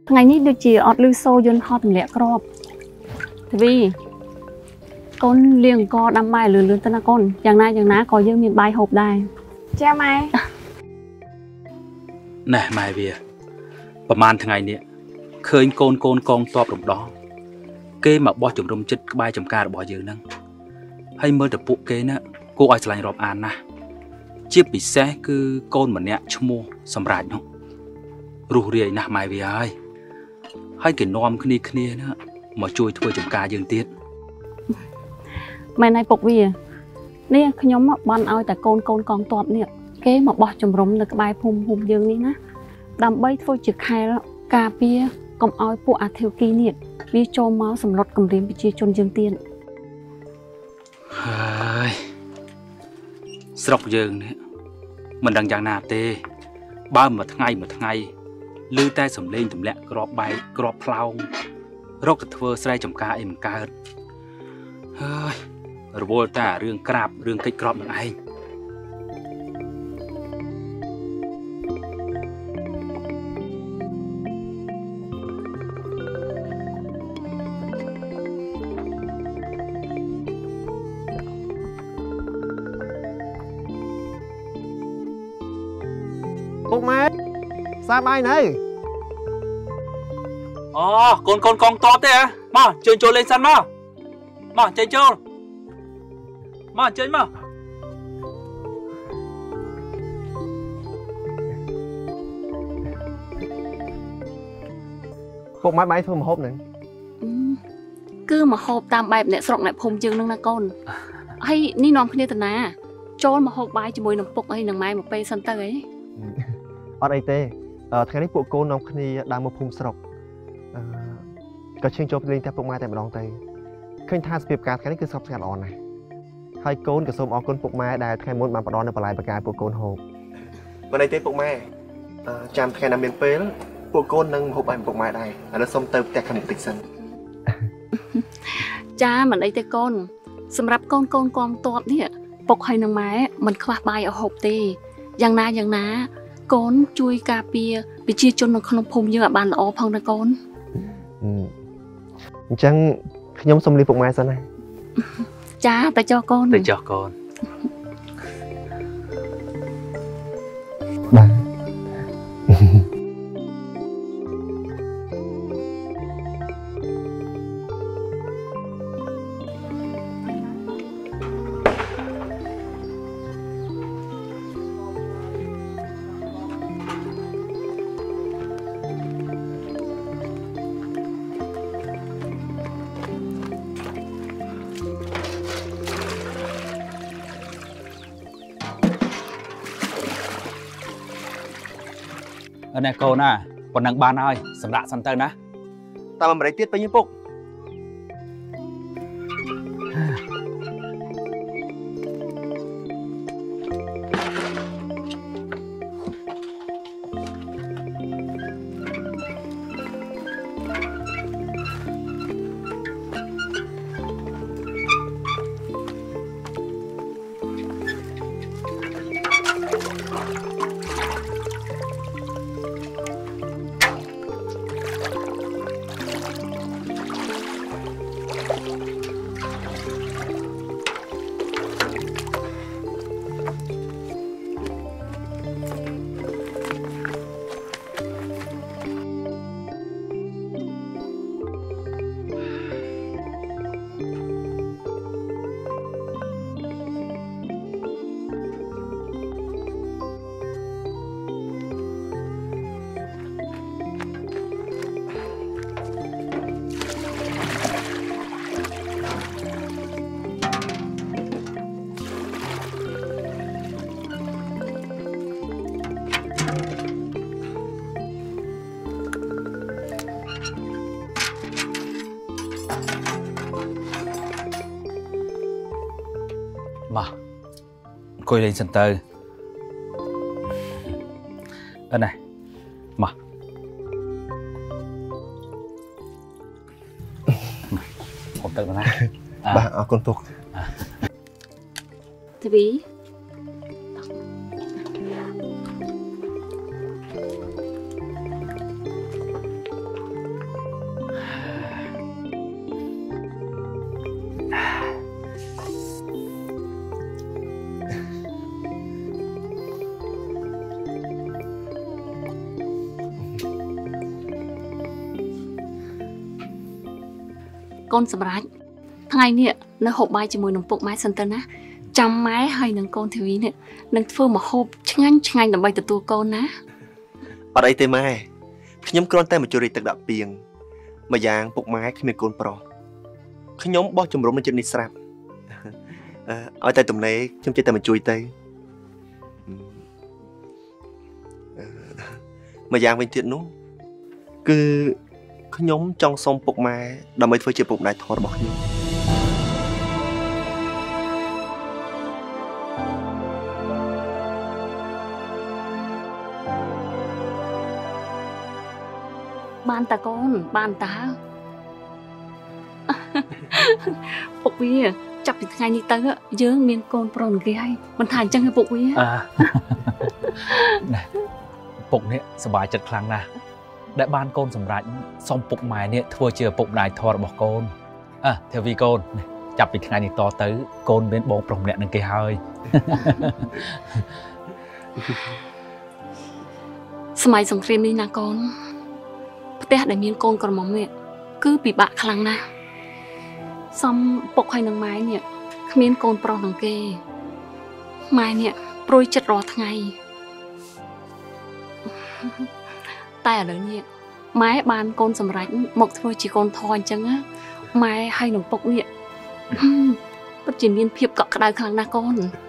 ngày ní được chỉ ọt lưu sâu dân họ tầm lẹ crop vì con liền co đâm mai lươn lươn tên là conอย่างណាcó dương miền bay hộp đài cha mai nè mai về ประมาณថ្ងៃនេះឃើញកូនកងតបរំដោះគេមកបោះជំរំចិត្តក្បែរចំការរបស់យើងហ្នឹងហើយមើលតែពួកគេណាគួរឲ្យឆ្លាញ់រាប់អានណាស់ជាពិសេសគឺកូនម្នាក់ឈ្មោះសម្រាប់នោះរស់រាយណាស់ម៉ែវាហើយគេនាំគ្នាណាមកជួយធ្វើចំការយើងទៀតម៉ែណៃពុកវានេះខ្ញុំបានឲ្យតែកូនកងតបនេះគេមកបោះជំរំនៅក្បែរភូមិយើងនេះណាដើម្បីធ្វើជាខែលការពារកុំឲ្យពួកអាធាវគីនេះវាចូលមកសម្លុតគម្រាមប្រជាជនយើងទៀតហើយស្រុកយើងនេះមិនដឹងយ៉ាងណាទេបើមួយថ្ងៃឮតែសំឡេងទម្លាក់ក្របបែកក្របផ្លោងរកទៅធ្វើស្រែចម្ការអីមិនកើតហើយរវល់តែរឿងក្រាបរឿងកិច្ចក្របនឹងឯងពុកម៉ែសាបាយនៅអូកូនកងតបទេហ៎មកជើញចូលលេងសិនមកចេញចូលមកចេញមកពុកម៉ែបាយធ្វើម្ហូបហ្នឹងគឺម្ហូបតាមបែបអ្នកស្រុកអ្នកភូមិយើងនឹងណាកូនហើយនេះនាំគ្នាទៅណាចូលម្ហូបបាយជាមួយនឹងពុកអីនឹងម៉ែមកពេលសិនទៅអីអត់អីទេថ្ងៃនេះពួកកូននាំគ្នាដើរមកភូមិស្រុកក៏ឈៀងចូលលេងតែពុកម៉ែតែម្ដងទៅឃើញថាសភាពការថ្ងៃនេះគឺស្ងប់ស្ងាត់ល្អណាស់ហើយកូនក៏សូមអរគុណពុកម៉ែដែលថ្ងៃមុនបានផ្ដល់នៅបន្លែបកាយពួកកូនហូបមិនអីទេពុកម៉ែចាំថ្ងៃណាមានពេលពួកកូននឹងហូបឲ្យពុកម៉ែដែរឥឡូវសូមទៅផ្ទះខាងបន្តិចសិនចាមិនអីទេកូនសម្រាប់កូនកងតបនេះពុកហើយនឹងម៉ែមិនខ្វះបាយឲ្យហូបទេយ៉ាងណាកូនជួយការពារប្រជាជននៅក្នុងភូមិយើងឲ្យបានល្អផងណាកូនអញ្ចឹងខ្ញុំសូមលាពុកម៉ែសិនណាចាតែចុះកូនបាទណែកូនណាប៉ុណ្ណឹងបានហើយសម្រាប់សិនទៅណាតាមអាមេរិកទៀតពេញពុកមកអង្គុយលេងសិនទៅណែមកហូបទឹកណាបាទអរគុណពុកទីវីកូនសម្រាប់ថ្ងៃនេះនៅហូបបាយជាមួយនឹងពុកម៉ែសិនទៅណាចាំម៉ែហើយនឹងកូនធីវីនេះនឹងធ្វើម្ហូបឆ្ងាញ់ឆ្ងាញ់ដើម្បីទទួលកូនណាអត់អីទេម៉ែខ្ញុំគ្រាន់តែមកជួយទឹកដាក់ពីងម្យ៉ាងពុកម៉ែគ្មានកូនប្រុសខ្ញុំបោះជំរុំនៅចិត្តនេះស្រាប់ឲ្យតែទំនេរខ្ញុំចេះតែមកជួយទៅម្យ៉ាងវិញទៀតនោះគឺខ្ញុំចង់សុំពុកម៉ែដើម្បីធ្វើជាពុកម្ដាយធម៌របស់ខ្ញុំបានតាកូនបានតាពុកវាចាប់ពីថ្ងៃនេះទៅយើងមានកូនប្រុសនឹងគេហើយមិនថាអញ្ចឹងទេពុកវាពុកនេះសប្បាយចិត្តខ្លាំងណាស់ដែលបានកូនសម្រេចសុំពុកម៉ែនេះធ្វើជាពុកម្ដាយធម៌របស់កូនធាវីកូនចាប់ពីថ្ងៃនេះតទៅកូនមានបងប្រុសម្នាក់នឹងគេហើយសម័យសង្គ្រាមនេះណាកូនផ្ទះដែលមានកូនក្រមុំនេះគឺពិបាកខ្លាំងណាស់សំពុកហើយនឹងម៉ែនេះគ្មានកូនប្រុសនឹងគេម៉ែនេះព្រួយចិត្តរាល់ថ្ងៃតែឥឡូវនេះម៉ែបានកូនសម្រេចមកធ្វើជាកូនធម៌អញ្ចឹងម៉ែហើយនឹងពុកនេះពិតជាមានភាពកក់ក្ដៅខ្លាំងណាស់កូ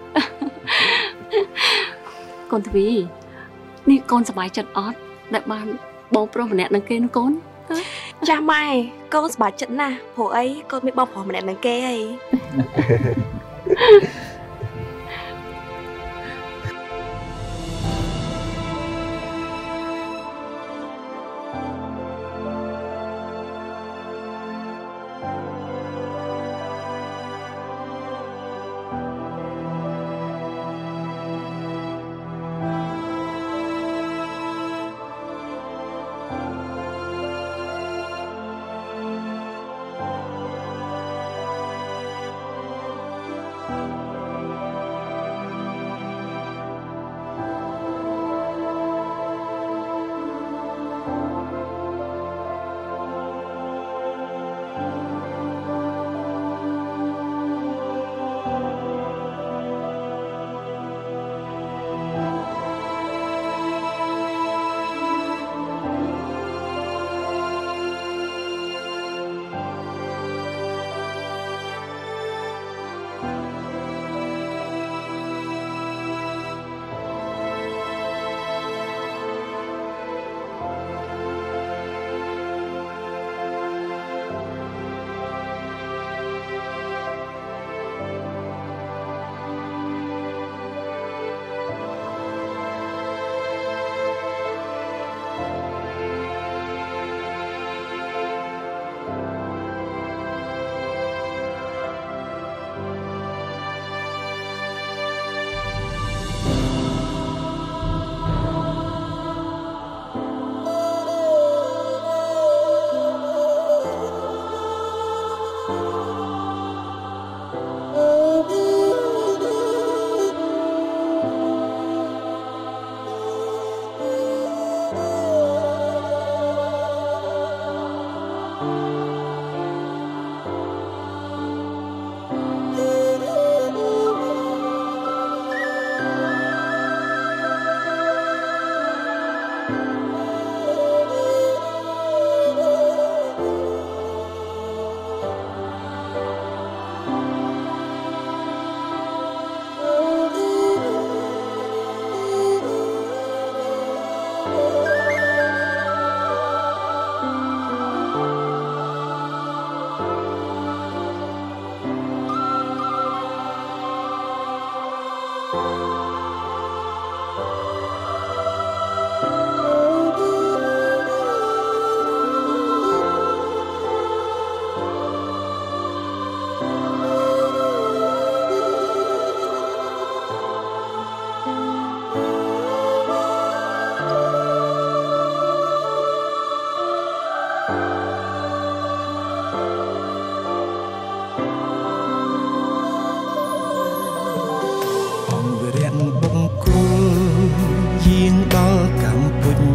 នកូនទ្វីនេះកូនសប្បាយចិត្តអត់ដែលបានបងប្រុសម្នាក់នឹងគេនោះកូនចាស់ម៉ែកូនសប្បាយចិត្តណាស់ព្រោះអីកូនមានបងប្រុសម្នាក់នឹងគេអី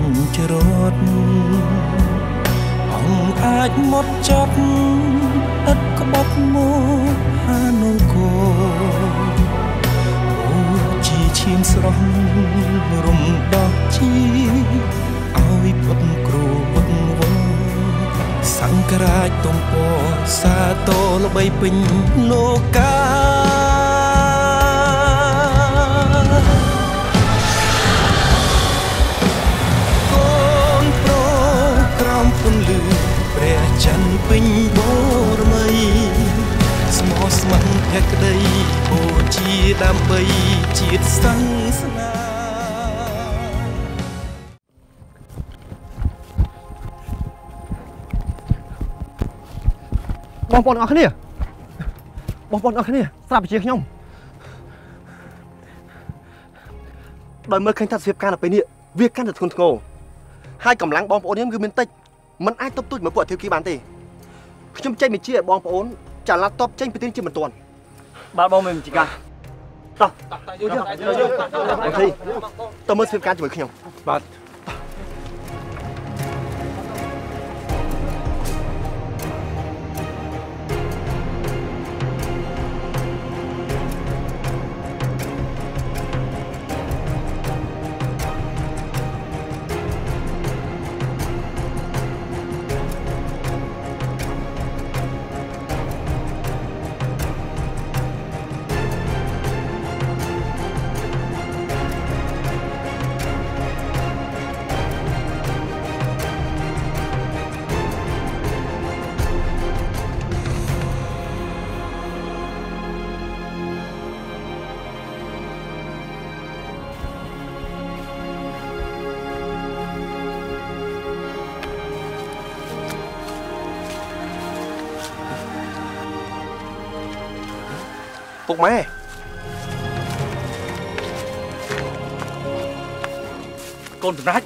អាចមកចត់អក្បប់មកហានូកូអូជាឈាមស្រស់រំដោះជាឲ្យផុតគ្រោះវឹកវរសង្ក្រាចទំពសាទរល្បីពេញលោកាកូនប្រុសក្រោមពន្លឺព្រះច័ន្ទពេញបូរមីស្មោះស្ម័គ្រភក្តីបូជាដើម្បីជាតិសាសនាបងប្អូនអរគ្នាស្រាប់ជាខ្ញុំដោយមើលឃើញថាសភាពការនៅពេលនេះវាកាន់តែធ្ងន់ធ្ងរហើយកម្លាំងបងប្អូនខ្ញុំគឺមានតិចមិនអាចទប់ទល់ជាមួយពួកអធិការបានទេខ្ញុំចេញបញ្ជាឲ្យបងប្អូនចាឡាត់តបចេញពីទីជាមិនទាន់បាទបងមានបញ្ជាការតោះអូខេតើមើលសភាពការជាមួយខ្ញុំបាទពុកម៉ែកូនសម្រេច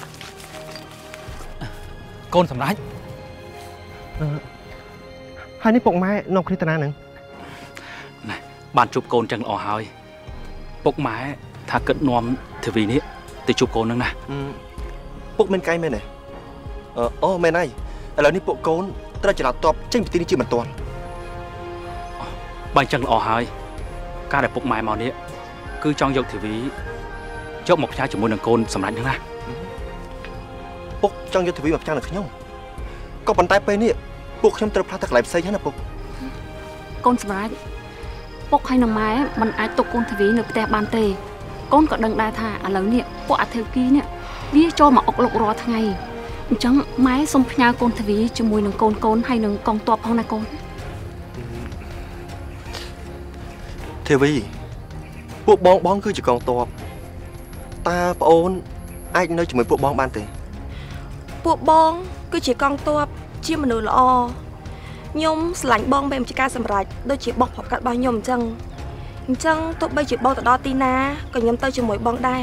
ហើយនេះពុកម៉ែនៅគ្រីតាណានឹងណែបានជួបកូនចឹងល្អហើយពុកម៉ែថាគិតនាំធីវីនេះទៅជួបកូននឹងណាពុកមានកែមែនទេអូមែនហើយឥឡូវនេះពួកកូនត្រូវចរាតបចេញពីទីនេះជាមិនទាន់បាញ់ចឹងល្អហើយការដែលពុកម៉ែមកនេះគឺចង់យកធីវីយកមកផ្ញើជាមួយនឹងកូនសម្រាប់ហ្នឹងណាពុកចង់យកធីវីមកផ្ញើនឹងខ្ញុំក៏ប៉ុន្តែពេលនេះពួកខ្ញុំត្រូវផ្លាស់ទៅកន្លែងផ្សេងហើយណាពុកកូនសម្រាប់ពុកហើយនឹងម៉ែមិនអាចទុកកូនធីវីនៅផ្ទះបានទេកូនក៏ដឹងដែរថាឥឡូវនេះពួកអធិការនេះវាចូលមកអុកលុករាល់ថ្ងៃអញ្ចឹងម៉ែសុំផ្ញើកូនធីវីជាមួយនឹងកូនហើយនឹងកងទ័ពផងណាកូនធីវីពួកបងគឺជាកងទ័ពតើប្អូនអាចនៅជាមួយពួកបងបានទេពួកបងគឺជាកងទ័ពជាមនុស្សល្អខ្ញុំស្រឡាញ់បងបែបជាការសម្រេចដូចជាបងប្រាប់កាត់របស់ខ្ញុំអញ្ចឹងទោះបីជាបងទៅដល់ទីណាក៏ខ្ញុំទៅជាមួយបងដែរ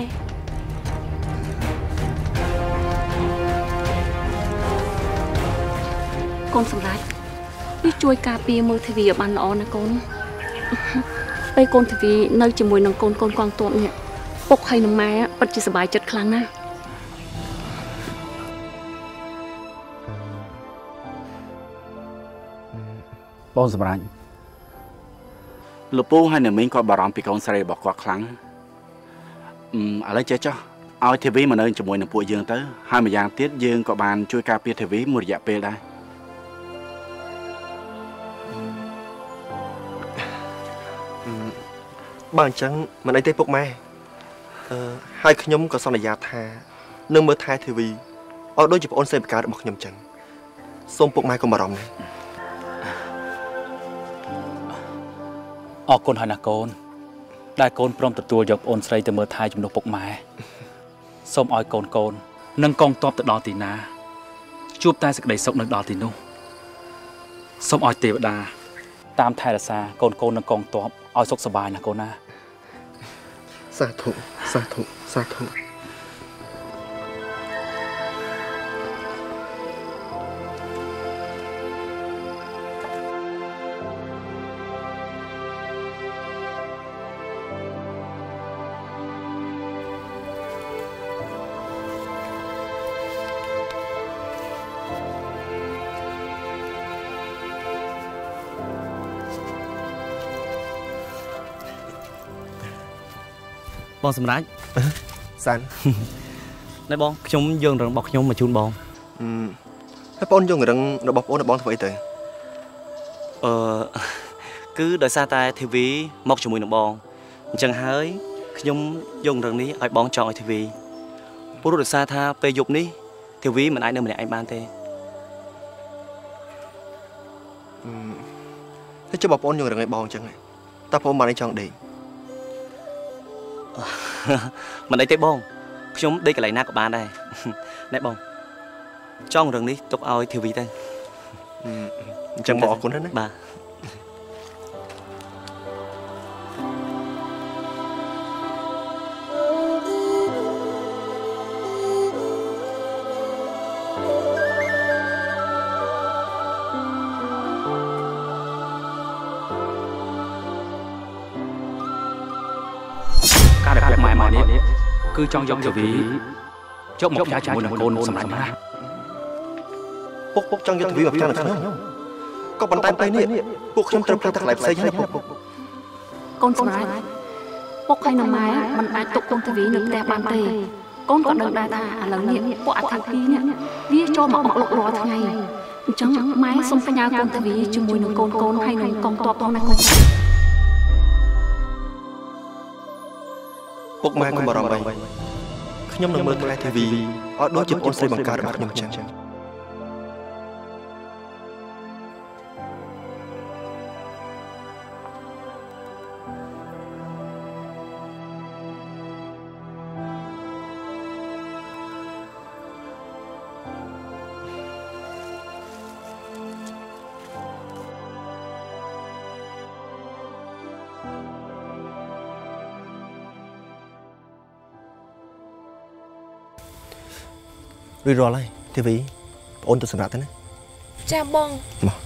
កូនសម្រេចវាជួយការពារមើលធីវីឲ្យបានល្អណាកូនពេលកូនធីវីនៅជាមួយនឹងកូនកងទ័ពនេះពុកហើយនឹងម៉ែពិតជាសប្បាយចិត្តខ្លាំងណាស់បងសម្រាប់លោកពូហើយអ្នកមីងគាត់បារម្ភពីកូនស្រីរបស់គាត់ខ្លាំងឥឡូវចេះចុះឲ្យធីវីមកនៅជាមួយនឹងពួកយើងទៅហើយម្យ៉ាងទៀតយើងក៏បានជួយការពារធីវីមួយរយៈពេលដែរបើអញ្ចឹងមិនអីទេពុកម៉ែហើយខ្ញុំក៏សន្យាថានឹងមើលថែធីវីឲ្យដូចជាប្អូនស្រីបង្កើតរបស់ខ្ញុំអញ្ចឹងសូមពុកម៉ែកុំបារម្ភណាអរគុណហើយណាកូនដែលកូនព្រមទទួលយកប្អូនស្រីទៅមើលថែជំនួសពុកម៉ែសូមឲ្យកូននិងកងទ័ពទៅដល់ទីណាជួបតែសេចក្តីសុខនៅដល់ទីនោះសូមឲ្យទេវតាតាមថែរក្សាកូននិងកងទ័ពឲ្យសុខសប្បាយណាកូនណាសាធុសាធុសាធុបងសម្រាប់សានណែបងខ្ញុំយើងរឹងរបស់ខ្ញុំមកជូនបងហើយបងយើងរឹងរបស់បងបងធ្វើអីទៅគឺដោយសារតែធីវីមកជាមួយនឹងបងអញ្ចឹងហើយខ្ញុំយករឹងនេះឲ្យបងចង់ឲ្យធីវីព្រោះដោយសារថាពេលយប់នេះធីវីមិនអាចនៅម្នាក់ឯងបានទេហើយចុះបងប្អូនយើងរឹងឲ្យបងអញ្ចឹងតើបងបានអីចង់ដេកមិនអីទេបងខ្ញុំដេកកន្លែងណាក៏បានដែរណែបងចង់រឹងនេះទុកឲ្យធីវីទៅអញ្ចឹងបងអរគុណណាបាទការដែលពួកម៉ែមកនេះគឺចង់យកទៅវីចុកមកផ្សាយជាមួយនឹងកូនសម្រាប់ណាពុកចង់យកទៅវីមកផ្សាយនឹងខ្ញុំក៏ប៉ុន្តែពេលនេះពួកខ្ញុំត្រូវផ្លាស់ថ្លៃផ្សេងហើយពុកកូនសម្រាប់ពុកហើយនឹងម៉ែមិនអាចទុកកូនទៅវីនៅផ្ទះបានទេកូនក៏ដឹងដែរថាឥឡូវនេះពួកអធិការនេះវាចូលមកអុកលុករាល់ថ្ងៃអញ្ចឹងម៉ែសុំផ្ញើកូនទៅវីជាមួយនឹងកូនហើយនឹងកងទ័ពផងណាកូនពុកម៉ែកុំបារម្ភអីខ្ញុំនឹងមើលថ្លៃធីវីឲ្យដូចជាប្អូនស្រីបង្កើតរបស់ខ្ញុំចឹងរួចរាល់ហើយធីវីបងអូនទៅសម្រាប់ទៅណាចាបងមក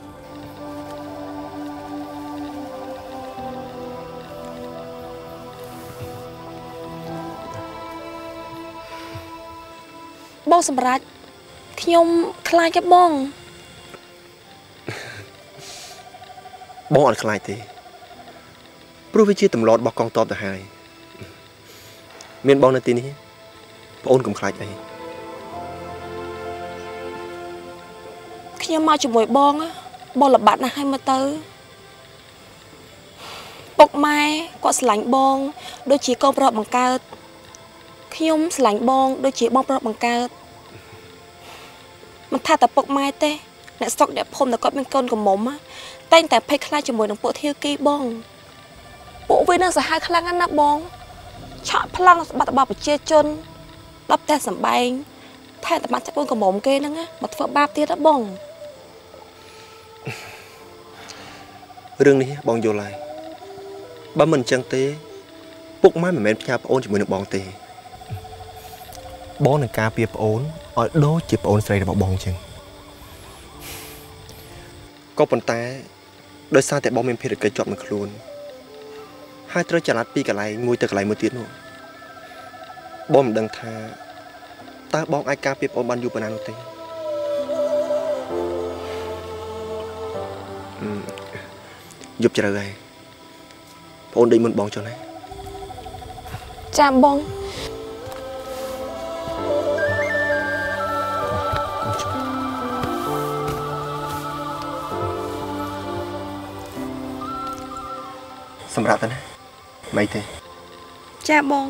បងសម្រាប់ខ្ញុំខ្លាចទេបងអត់ខ្លាចទេព្រោះវាជាទម្លាប់របស់កងទ័ពទៅហើយមានបងនៅទីនេះបងអូនកុំខ្លាចអីខ្ញុំមកជាមួយបងល្បាត់ណាស់ហើយមើលទៅពុកម៉ែគាត់ស្រឡាញ់បងដូចជាកូនប្រុសបង្កើតខ្ញុំស្រឡាញ់បងដូចជាបងប្រុសបង្កើតមិនថាតែពុកម៉ែទេអ្នកស្រុកអ្នកភូមិតែគាត់មានកូនកំមុំតែងតែភ័យខ្លាចជាមួយនឹងពួកធាគីបងពួកវានឹងសាហាវខ្លាំងណាស់បងឆក់ប្លង់បាត់របស់ប្រជាជនដល់ផ្ទះសម្បែងថែតែបានចាប់កូនកំមុំគេហ្នឹងមកធ្វើបាបទៀតហ៎បងរឿងនេះបងយល់ហើយបើមិនអញ្ចឹងទេពុកម៉ែមិនមែនផ្ញើប្អូនជាមួយនឹងបងទេបងនឹងការពារប្អូនឲ្យដូចជាប្អូនស្រីរបស់បងអញ្ចឹងក៏ប៉ុន្តែដោយសារតែបងមានភារកិច្ចជាប់នឹងខ្លួនហើយត្រូវចល័តពីកន្លែងមួយទៅកន្លែងមួយទៀតនោះបងមិនដឹងថាតើបងអាចការពារប្អូនបានយូរប៉ុណ្ណានោះទេយប់ជ្រៅហើយប្អូនដេកមុនបងចុះណាចាបងសម្រាប់ទៅណាមិនទេចាបង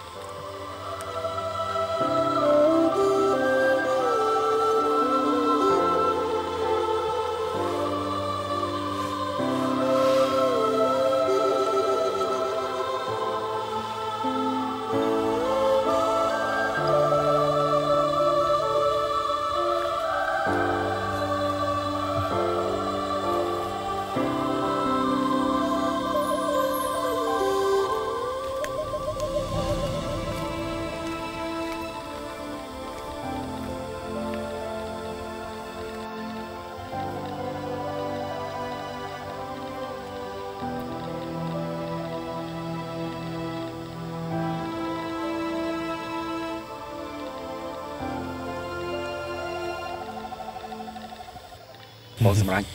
បងសម្រាប់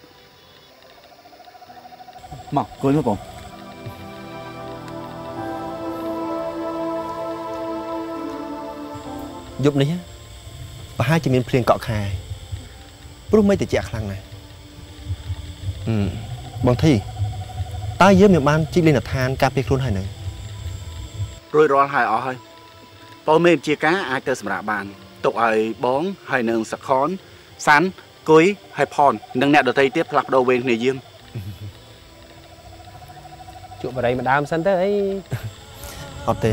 មកគួយមកបងយប់នេះប្រហែលជាមានភ្លៀងកក់ខែព្រោះមិនតិចខ្លាំងណាស់បងធីតើយើងមានបានជីកលេងដ្ឋានការពារខ្លួនហើយនៅរួចរាល់ហើយអស់ហើយបងមេជាការអាចទៅសម្រាប់បានទុកឲ្យបងហើយនឹងសខនសាន់គុយហើយផននិងអ្នកដទៃទៀតផ្លាស់ប្ដូរវេនគ្នាយាមជួបបរិយម្ដងសិនទៅអីអត់ទេ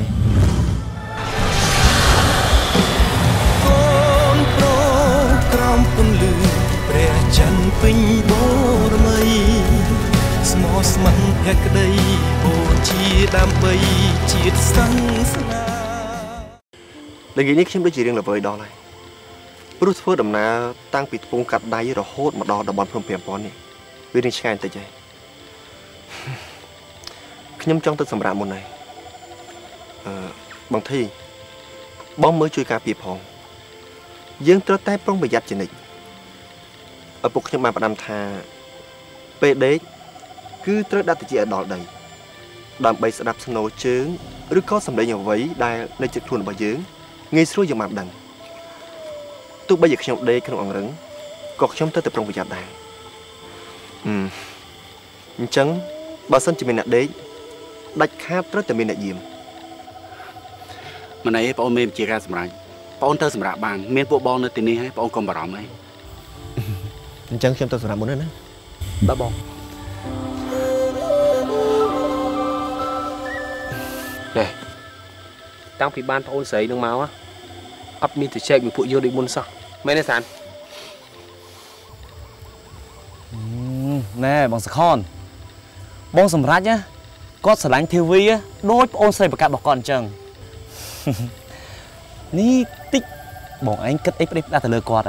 កូនប្រក្រំពន្លឺព្រះច័ន្ទពេញបូរមីស្មោះស្ម័គ្រភក្តីបូជាដើម្បីជាតិសង្ស្នាល្ងាចនេះខ្ញុំដូចជារៀងល្វើយដល់ហើយព្រោះធ្វើដំណើរតាំងពីត្បូងកាត់ដៃរហូតមកដល់តំបន់ភ្នំពេញប៉ុននេះវារៀងឆ្ងាយបន្តិចហើយខ្ញុំចង់ទៅសម្រាប់មុនហើយបងធីបងមើលជួយការពារផងយើងត្រូវតែប្រុងប្រយ័ត្នជានិច្ចឪពុកខ្ញុំបានផ្ដាំថាពេលដេកគឺត្រូវដាក់ត្រចៀកឲ្យដល់ដីដើម្បីស្ដាប់ស្នូរជើងឬក៏សម្លេងអ្វីដែលនៅជិតខ្លួនរបស់យើងងាយស្រួលយើងបានដឹងទោះបីជាខ្ញុំដេកក្នុងអង្រឹងក៏ខ្ញុំទៅប្រុងប្រយ័ត្នដែរអញ្ចឹងបើសិនជាមានអ្នកដេកដាច់ខាតត្រូវតែមានអ្នកយាមម្នាក់ឯងបងមេជាការសម្រាប់បងទៅសម្រាប់បានមានពួកបងនៅទីនេះហើយបងកុំបារម្ភអីអញ្ចឹងខ្ញុំទៅសម្រាប់មុនណាបាទបងនេះតាំងពីបានប្អូនស្រីនឹងមកអត់មានទៅចែកមួយពួកយើងដូចមុនសោះមែនទេសានណែបងសខនបងសម្រាប់ណាគាត់ស្រឡាញ់ធីវីដូចប្អូនស្រីប្រកាសរបស់គាត់អញ្ចឹងនេះតិចបងឯងគិតអីផ្ដេសផ្ដាស់ទៅលើគាត់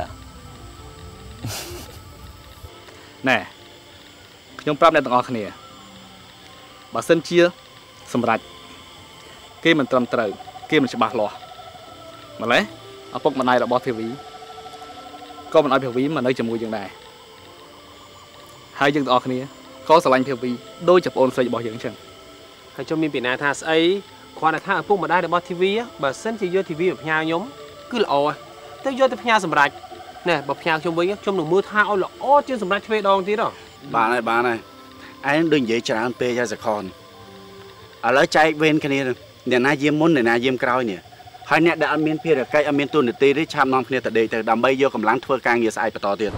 ណែខ្ញុំប្រាប់អ្នកទាំងអស់គ្នាបើសិនជាសម្រាប់គេមិនត្រឹមត្រូវគេមិនច្បាស់លាស់ម្ល៉េះឪពុកម្ដាយរបស់ធីវីក៏មិនឲ្យធីវីមកនៅជាមួយយើងដែរហើយយើងទាំងអស់គ្នាក៏ស្រឡាញ់ធីវីដូចជាប្អូនស្រីរបស់យើងអញ្ចឹងហើយខ្ញុំមានពីណាថាស្អីគ្រាន់តែថាឪពុកម្ដាយរបស់ធីវីបើសិនជាយកធីវីមកផ្ញើខ្ញុំគឺល្អទៅយកទៅផ្ញើសម្រាប់ណែបើផ្ញើខ្ញុំវិញខ្ញុំនឹងមើលថាឲ្យល្អជាងសម្រាប់ទ្វេដងទៀតហ៎បានហើយឯងដូចនិយាយច្រើនពេកហើយសខនឥឡូវចែកវេនគ្នាអ្នកណាយាមមុនអ្នកណាយាមក្រោយនេះហើយអ្នកដែលអត់មានភារកិច្ចអត់មានទូនាទីទេឆាប់នាំគ្នាទៅដេកទៅដើម្បីយកកម្លាំងធ្វើការងារស្អែកបន្តទៀត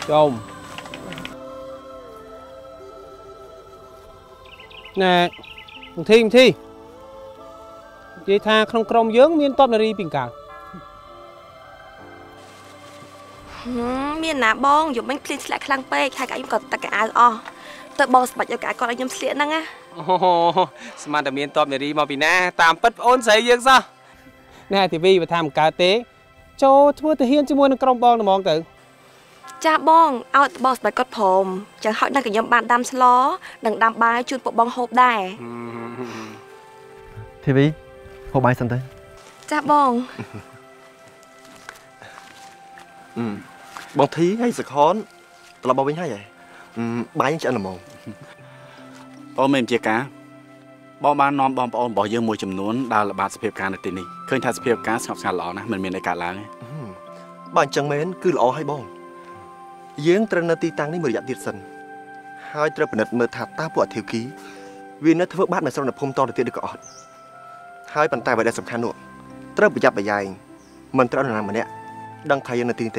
Chôm nè thi vậy tha không krong dướng miên top nari bình cả មានណាបងយប់មិញឃ្លៀនឆ្លាក់ខ្លាំងពេកហើយខ្ញុំក៏តាក់អាវអស់ទៅបងស្បាច់យកកាគាត់ឲ្យខ្ញុំស្លៀកហ្នឹងណាអូស្មានតែមានតបនារីមកពីណាតាមពិតប្អូនស្រីយើងសោះណែទីវីបើថាមិនកើតទេចូលធ្វើទាហានជាមួយនឹងក្រុមបងហ្មងទៅចាបងឲ្យបងស្បាច់គាត់ព្រមចឹងហើយដល់ខ្ញុំបានដាំស្លនិងដាំបាយជូនពួកបងហូបដែរធីវីហូបបាយសិនទៅចាបងបងធីហើយសខនត្រឡប់មកវិញហើយបាយឆ្អិនល្មមអូនមិនជាការបងបាននាំបងប្អូនរបស់យើងមួយចំនួនដើរល្បាតសភាពការនៅទីនេះឃើញថាសភាពការស្ងប់ស្ងាត់ល្អណាស់មិនមានអីកើតឡើងទេបើអញ្ចឹងមែនគឺល្អហើយបងយើងត្រូវនៅទីតាំងនេះមួយរយៈទៀតសិនហើយត្រូវពិនិត្យមើលថាតើពួកអធិគីវានៅធ្វើបាបនៅស្រណភូមិតទៅទៀតឬក៏អត់ហើយប៉ុន្តែអ្វីដែលសំខាន់នោះត្រូវប្រយ័ត្នប្រយែងមិនត្រូវនរណាម្នាក់ដឹងថាយើងនៅទីទេ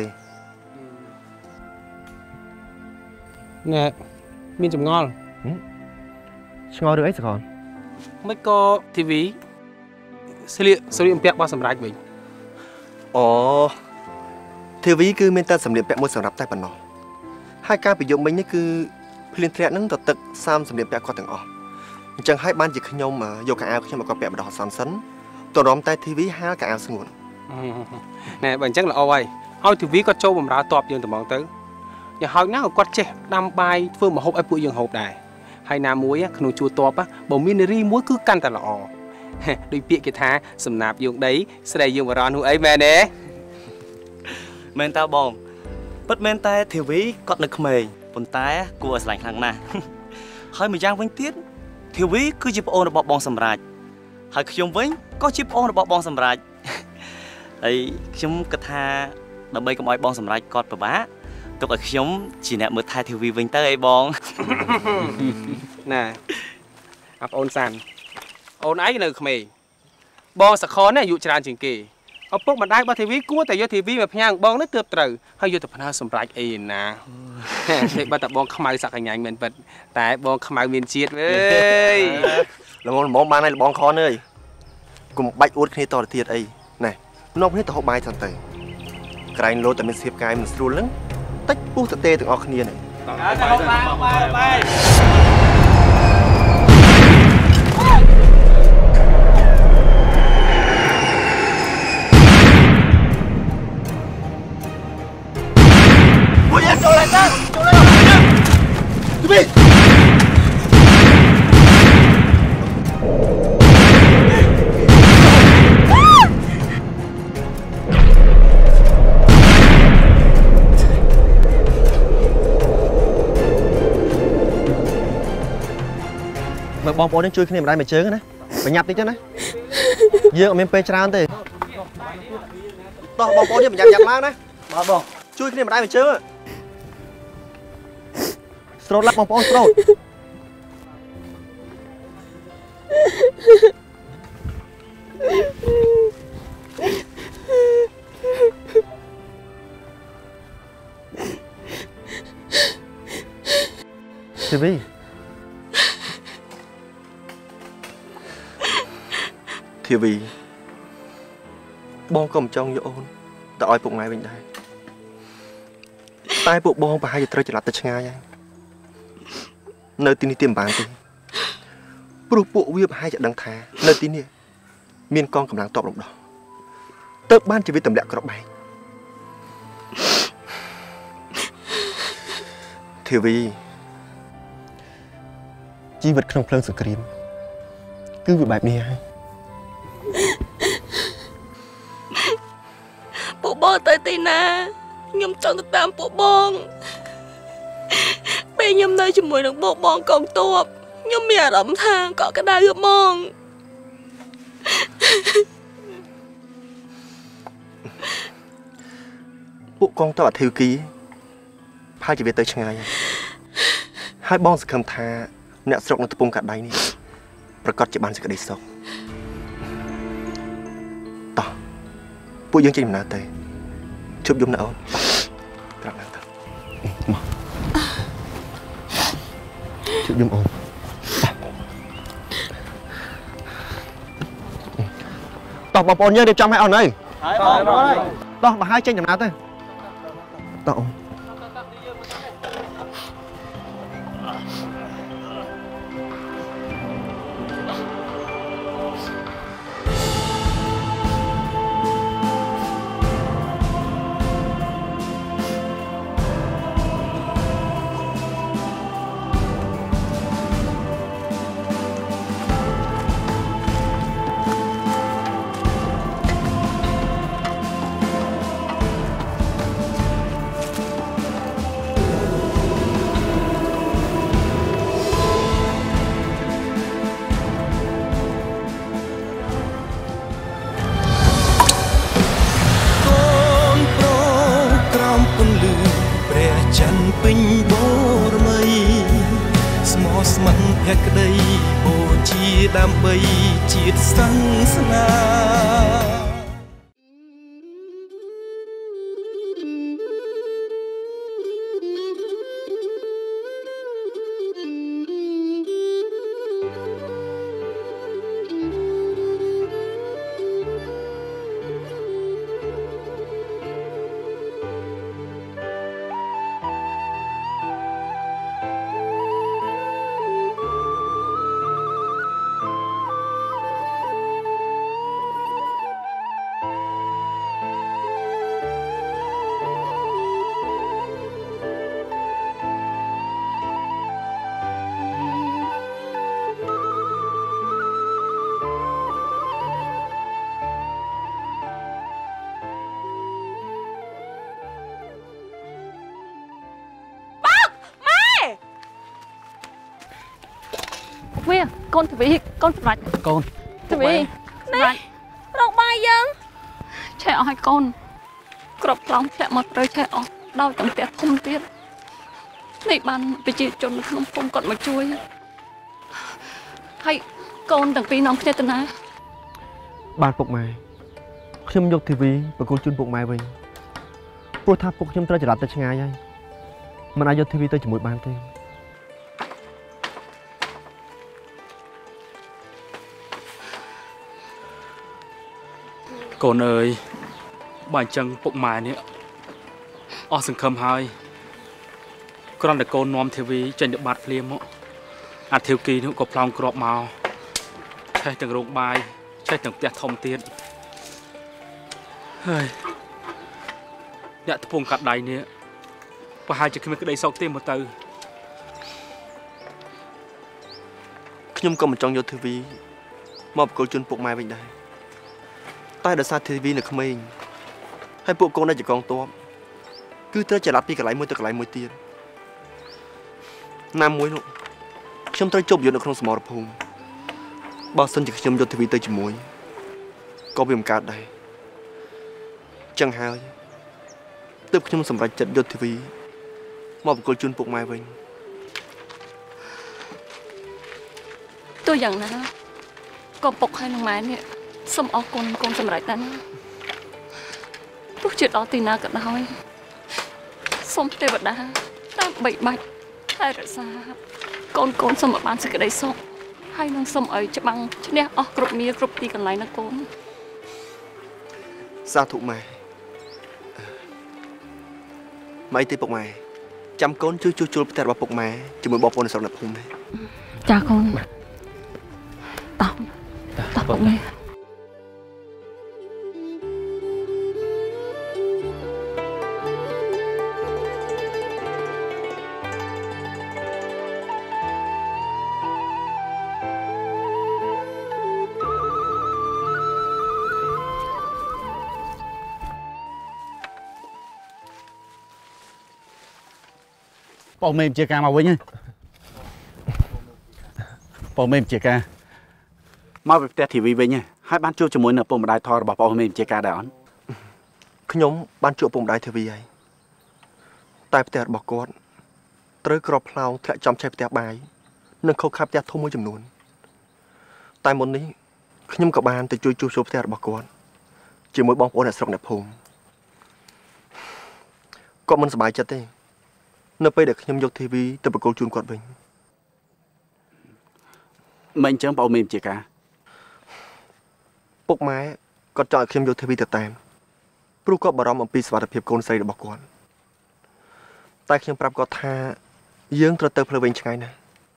ណែមានចម្ងល់ឆ្ងល់រឿងអីសកលមិនក៏ TV ស្លៀកអំពាក់របស់សម្រាប់វិញអូ TV គឺមានតែសម្លៀកពាក់មួយសម្រាប់តែប៉ុណ្ណោះហើយការប្រយុទ្ធមិញនេះគឺភ្លៀងធ្លាក់ហ្នឹងទៅទឹកសាមសម្លៀកពាក់គាត់ទាំងអស់អញ្ចឹងហើយបានជាខ្ញុំយកកៅអៅខ្ញុំមកគាត់ពាក់បដោះសំសិនទៅរំតែ TV ហាលកៅអៅស្ងួនណែបើអញ្ចឹងល្អហើយឲ្យ TV គាត់ចូលបម្រើតបយើងត្មងទៅយ៉ាងហោចណាស់គាត់ចេះដាំបាយធ្វើម្ហូបឲ្យពួកយើងហូបដែរហើយណាមួយក្នុងជួរតបបើមាននារីមួយគឺកាន់តែល្អដូចពាក្យគេថាសំណាបយងដីស្រីយើងបរោះនោះអីមែនទេមែនតើបងពិតមែនតែ TV គាត់នៅក្មេងប៉ុន្តែគួរឲ្យស្រឡាញ់ខ្លាំងណាស់ហើយម្យ៉ាងវិញទៀត TV គឺជាប្អូនរបស់បងសម្រាប់ហើយខ្ញុំវិញក៏ជាប្អូនរបស់បងសម្រាប់ហើយខ្ញុំគិតថាដើម្បីកុំឲ្យបងសម្រាប់គាត់ពិបាកទុកឲ្យខ្ញុំជាអ្នកមើលថែ TV វិញទៅអីបងណែអាប់អូនសាន់អូនឯងនៅក្មេងបងសខននេះអាយុច្រើនជាងគេឪពុកម្ដាយរបស់ TV គួរតែយក TV មកផ្ញើបងនេះទើបត្រូវហើយយកទៅផ្ញើសម្រាប់អីណានេះបើតែបងខ្មៅសក្កញ្ញាញមែនពិតតែបងខ្មៅមានជាតិអើយល្មមបានហើយបងខនអើយកុំបាច់អួតគ្នាតទៅទៀតអីណែនាំគ្នាទៅហូបបាយសិនទៅក្រែងលោតតែមានសៀបកាយមិនស្រួលហ្នឹងតិចពុះទៅទេទាំងអស់គ្នានេះទៅហូបបាយចូលឡើងទៅចូលឡើងទៅវិញមើលបងប្អូនជួយគ្នាម្ដាយមួយជើងណាប្រញាប់តិចទៅណាយើងអត់មានពេលច្រើនទេតោះបងប្អូនយើងប្រញាប់ឡើងណាបាទបងជួយគ្នាម្ដាយមួយជើងស្រោតឡាប់បងប្អូនស្រោតធីវីបងក៏មិនចង់យកអូនទៅឲ្យពុកម៉ែវិញដែរតែពួកបងប្រហែលជាត្រូវច្រឡំទៅឆ្ងាយហើយនៅទីនេះទីមិនបានទេព្រោះពួកវាប្រហែលជាដឹងថានៅទីនេះមានកងកម្លាំងតបរំដោះទៅបានជីវិតទម្លាក់ក្របបែកធីវីជីវិតក្នុងភ្លើងសង្គ្រាមគឺវាបែបនេះហើយពួកបងទៅទីណាខ្ញុំចង់ទៅតាមពួកបងពេលខ្ញុំនៅជាមួយនឹងបងកងទ័ពខ្ញុំមានអារម្មណ៍ថាកក់ក្ដៅហ្មងពួកកងទ័ពអធិគីផាជាវាទៅឆ្ងាយហើយបងសង្ឃឹមថាអ្នកស្រុកនៅត្បូងកាដៃនេះប្រកាសជាបានសេចក្តីសុខតោះពួកយើងចេញដំណើរទៅជួបយំណាអូនត្រាប់ឡើងទៅជិះយំអូនតោះបងប្អូនយើងរៀបចំឲ្យអស់នៅហើយបងតោះមកហើយចេញដំណើរទៅតោះអូនពេញបរមីស្មោះស្ម័គ្រភក្តីបូជាដើម្បីជាតិសាសនាវាកូនទ្វីកូនសម្រាប់កូនទ្វីនេះរកបាយយើងឆែអស់ឲ្យកូនក្របខ្លងធ្លាក់មកត្រូវឆែអស់ដល់ទាំងផ្ទះធំទៀតនេះបានប្រជាជនក្នុងភូមិគាត់មកជួយហើយកូនទាំងពីរនាំគ្នាទៅណាបានពុកម៉ែខ្ញុំយកធីវីប្រគល់ជូនពុកម៉ែវិញព្រោះថាពុកខ្ញុំត្រូវចល័តទៅឆ្ងាយហើយមិនអាចយកធីវីទៅជាមួយបានទេកូនអើយបើអញ្ចឹងពុកម៉ែនេះអស់សង្ឃឹមហើយគ្រាន់តែកូននាំធីវីចេញទៅបាត់ភ្លាមមកអាធីវគីនោះក៏ផ្លោងគ្រាប់មកឆេះទាំងរោងបាយឆេះទាំងផ្ទះធំទៀតហើយអ្នកថ្ពងកាត់ដៃនេះប្រហែលជាគ្មានក្តីសោកទេមកទៅខ្ញុំក៏មិនចង់យកធីវីមកប្រគល់ជូនពុកម៉ែវិញដែរតែដោយសារធីវីនៅក្មេងហើយពួកកូននៅជាកងទ័ពគឺត្រូវចល័តពីកន្លែងមួយទៅកន្លែងមួយទៀតណាមួយនោះខ្ញុំត្រូវជប់យុទ្ធនៅក្នុងសមរភូមិបើសិនជាខ្ញុំយកធីវីទៅជាមួយក៏វាមិនកើតដែរចឹងហើយទើបខ្ញុំសម្រេចចិត្តយកធីវីមកប្រគល់ជូនពុកម៉ែវិញទោះយ៉ាងណាក៏ពុកហើយនឹងម៉ែនេះសូមអរគុណកូនសម្រេចដែរណាទោះជាដល់ទីណាក៏ដោយសូមទេវតាតាមបីបាច់ថែរក្សាកូនសូមឲ្យបានសេចក្តីសុខហើយនឹងសូមឲ្យច្បាំងឈ្នះអស់គ្រប់មារគ្រប់ទីកន្លែងណាកូនសាធុម៉ែម៉ែទេពុកម៉ែចាំកូនជួយជួសជុលផ្ទះរបស់ពុកម៉ែជាមួយបងប្អូននៅស្រុកនៅភូមិដែរចាកូនតោះពុកម៉ែបងមេជាការមកវិញហើយបងមេជាការមកពីផ្ទះធីវីវិញហើយបានជួបជាមួយនៅពុកម្ដាយថតរបស់បងមេជាការដែរអត់ខ្ញុំបានជួបពុកម្ដាយធីវីហើយតែផ្ទះរបស់គាត់ត្រូវក្របផ្លោងធ្លាក់ចំឆេះផ្ទះបាយនិងខុសខាផ្ទះធំមួយចំនួនតែមុននេះខ្ញុំក៏បានទៅជួយជួសជុលផ្ទះរបស់គាត់ជាមួយបងប្អូនអ្នកស្រុកអ្នកភូមិគាត់មិនសប្បាយចិត្តទេនៅពេលដែលខ្ញុំយកធីវីទៅប្រគល់ជូនគាត់វិញមិនអញ្ចឹងបងមានជាការពុកម៉ែគាត់ចង់ឲ្យខ្ញុំយកធីវីទៅតាមព្រោះគាត់បារម្ភអំពីសុខភាពកូនស្រីរបស់គាត់តែខ្ញុំប្រាប់គាត់ថាយើងត្រូវទៅផ្លូវវិញឆ្ងាយណាស់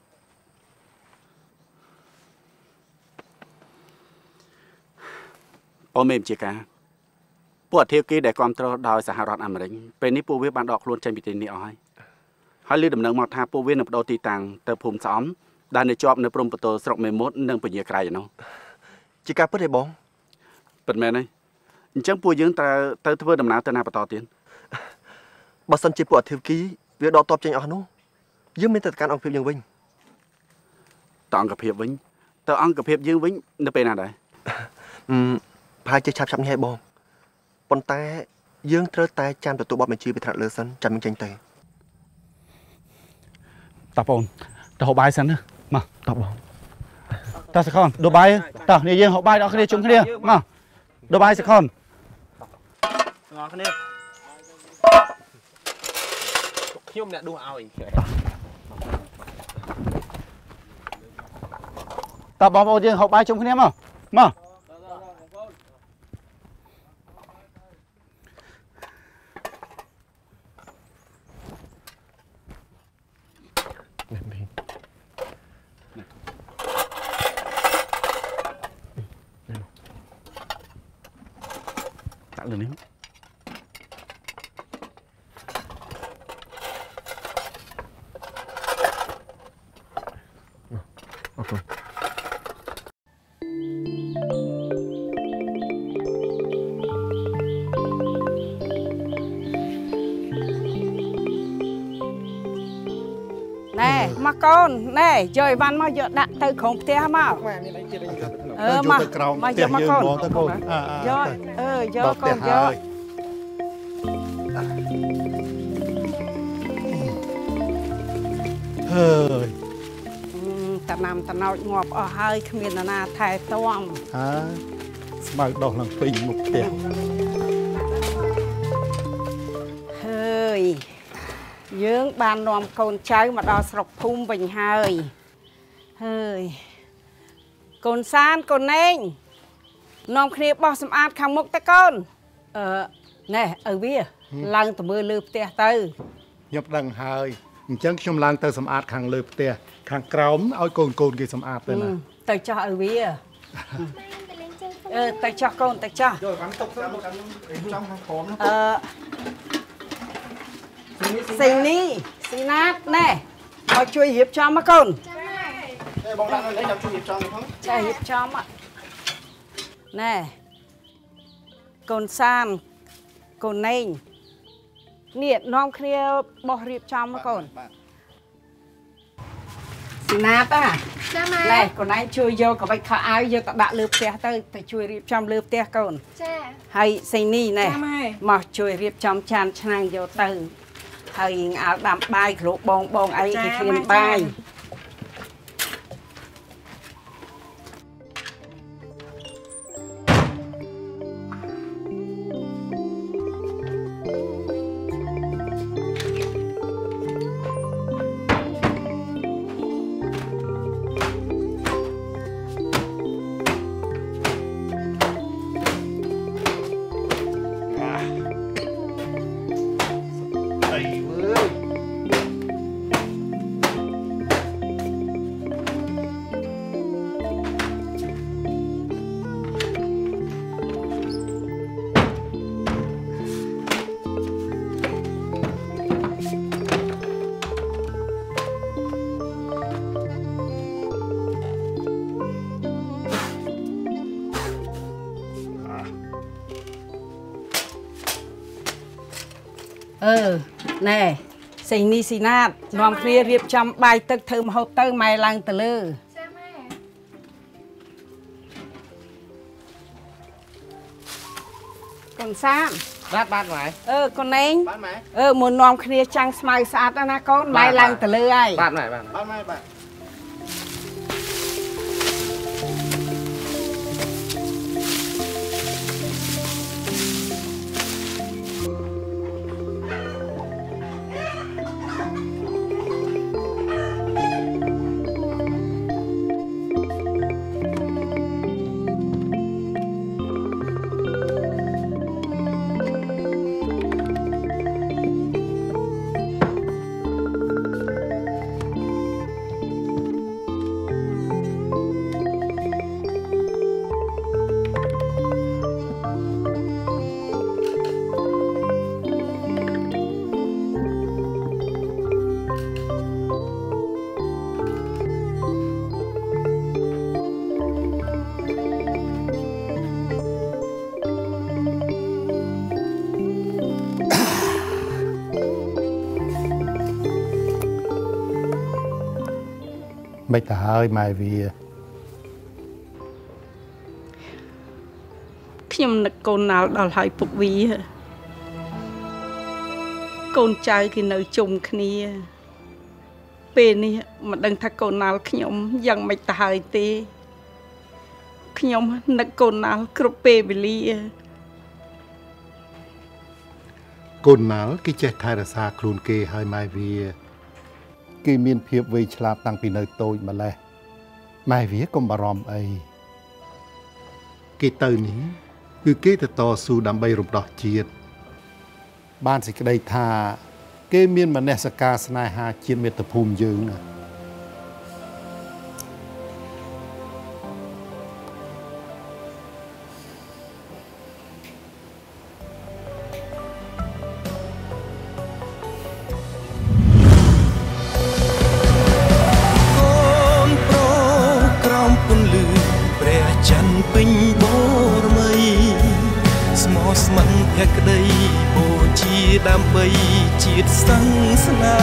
បងមានជាការពួកអធិការដែលគ្រប់គ្រងដោយសហរដ្ឋអាមេរិកពេលនេះពួកវាបានដកខ្លួនចេញពីទីនេះអស់ហើយលើដំណឹងមកថាពួកវានឹងបដូរទីតាំងទៅភូមិស្អំដែលនៅជាប់នៅព្រំប្រទល់ស្រុកមេមត់និងពញាក្រៃឯនោះជាការពិតទេបងពិតមែនទេអញ្ចឹងពួកយើងត្រូវទៅធ្វើដំណើរទៅណាបន្តទៀតបើសិនជាពួកអធិការវាដកតបចេញអស់នោះយើងមានតែការអង្គភាពយើងវិញតអង្គភាពវិញទៅអង្គភាពយើងវិញនៅពេលណាដែរប្រហែលជាឆាប់នេះហើយបងប៉ុន្តែយើងត្រូវតែចាំទទួលបទបញ្ជាពីថ្នាក់លើសិនចាំមិនចេញទៅតាបងទៅហូបបាយសិនណាមកតបបងតាសខនដូបាយតោះនេះយើងហូបបាយដល់គ្នាជុំគ្នាមកដូបាយសខនបងគ្នាខ្ញុំអ្នកដួសឲ្យតើបងប្អូនយើងហូបបាយជុំគ្នាមកដាក់លើនេះអូខេមកកូនណែយកអីវ៉ាន់មកយកដាក់ទៅក្រុងផ្ទះមកមានអីទៀតមកយកមកកូនយកមកកូនយកកូនយកហើយតាណាំតណោចងាប់អស់ហើយគ្មាននរណាថែទាំស្មៅដោះឡើងពេញមុខផ្ទះហើយយើងបាននាំកូនចៅមកដល់ស្រុកភូមិវិញហើយកូនសានកូនណេងនាំគ្នាបោះសម្អាតខាងមុខទៅកូនណែឪវាឡើងទៅមើលលើផ្ទះទៅខ្ញុំដឹងហើយអញ្ចឹងខ្ញុំឡើងទៅសម្អាតខាងលើផ្ទះខាងក្រោមឲ្យកូនគេសម្អាតទៅណាទៅចោះឪវាទៅចោះកូនទៅចោះយកបានຕົកទៅមកចំខាងក្រោមសិងនេះស៊ីណាតណែមកជួយរៀបចំមកកូនចាបងដាក់នៅនេះខ្ញុំជួយរៀបចំផងចារៀបចំណែកូនសានកូនណេងនេះនាំគ្នាបោះរៀបចំមកកូនស៊ីណាតចាម៉ែណែកូនឯងជួយយកកបិចខោអាវយកទៅដាក់លើផ្ទះទៅជួយរៀបចំលើផ្ទះកូនចាហើយសិងនេះណែមកជួយរៀបចំចានឆ្នាំងយកទៅហើយអាលដាំបាយគ្រូបងអីគេគ្មានបាយណែសិងនេះស៊ីណាតនាំគ្នារៀបចំបាយទឹកធ្វើម្ហូបទៅម៉ែឡើងទៅលើចាម៉ែកូនសានបាទម៉ែកូនណេងបាទម៉ែមកនាំគ្នាចាំងស្មៅស្អាតណាកូនម៉ែឡើងទៅលើហើយបាទម៉ែបាទម៉ែបាទមិនទៅហើយម៉ែវាខ្ញុំនឹកកូនណាល់ដល់ហើយពុកវាកូនចៅគេនៅជុំគ្នាពេលនេះមិនដឹងថាកូនណាល់ខ្ញុំយ៉ាងម៉េចទៅហើយទេខ្ញុំនឹកកូនណាល់គ្រប់ពេលវេលាកូនណាល់គេចេះថែរក្សាខ្លួនគេហើយម៉ែវាគេមានភាពវៃឆ្លាតតាំងពីនៅតូចម្លេះម៉ែវាកុំបារម្ភអីគេទៅនេះគឺគេទៅតស៊ូដើម្បីរំដោះជាតិបានសេចក្តីថាគេមានមនសិការស្នេហាជាតិមាតុភូមិយើងណាពេញបូរមីស្មោះស្ម័គ្រភក្តីបូជាដើម្បីជាតិសង្ស្នា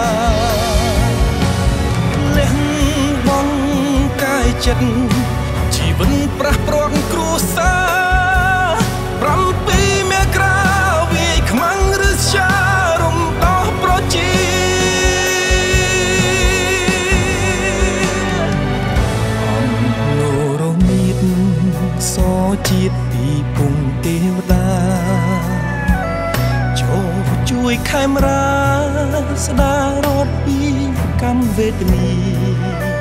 លះបង់កាយចិត្តជីវិតប្រះព្រាត់គ្រួសារ7មេក្រាវាយខ្មាំងឬចារំដោះប្រជាសជាតិពីពងទេវតាចូលជួយខេមរាស្ដាររត់ពីកម្មវេទនី